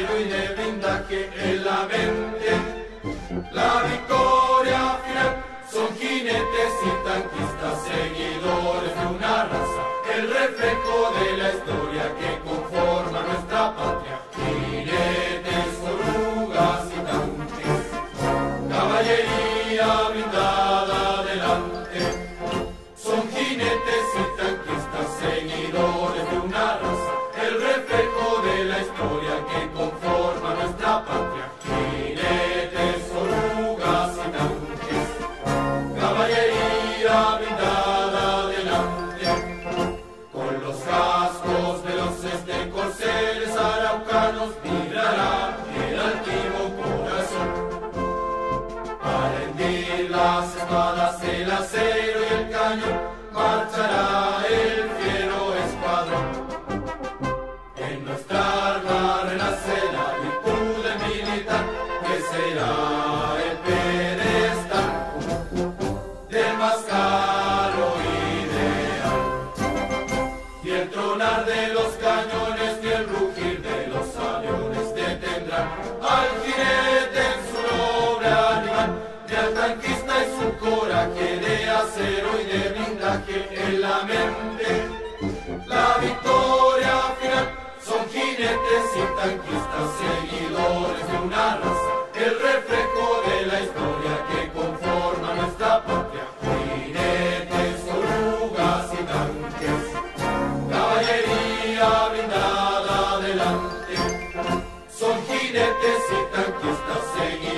acero y de blindaje en la mente. La victoria final son jinetes y tanquistas, seguidores de una raza, el reflejo de la historia que conforma nuestra patria. Jinetes, orugas y tanques, caballería blindada adelante. Son jinetes y tanquistas, seguidores de una raza, el reflejo de la historia que conforma nuestra patria. Jinetes, orugas y tanques, caballería blindada adelante. Con los cascos de los corceles araucanos vibrará el altivo corazón. Para hendir las espadas, el acero y el cañón, marchará el fiero escuadrón. En nuestra arma renace la virtud del militar, que será el pedestal del más caro ideal. Ni el tronar de los cañones ni el rugir de los aviones detendrán al jinete en su noble animal, ni al tanquista y su coraje de acero y de blindaje en la mente. La victoria final son jinetes y tanquistas, seguidores de una raza, el reflejo de la historia que conforma nuestra patria. Jinetes, orugas y tanques, caballería blindada adelante. Son jinetes y tanquistas, seguidores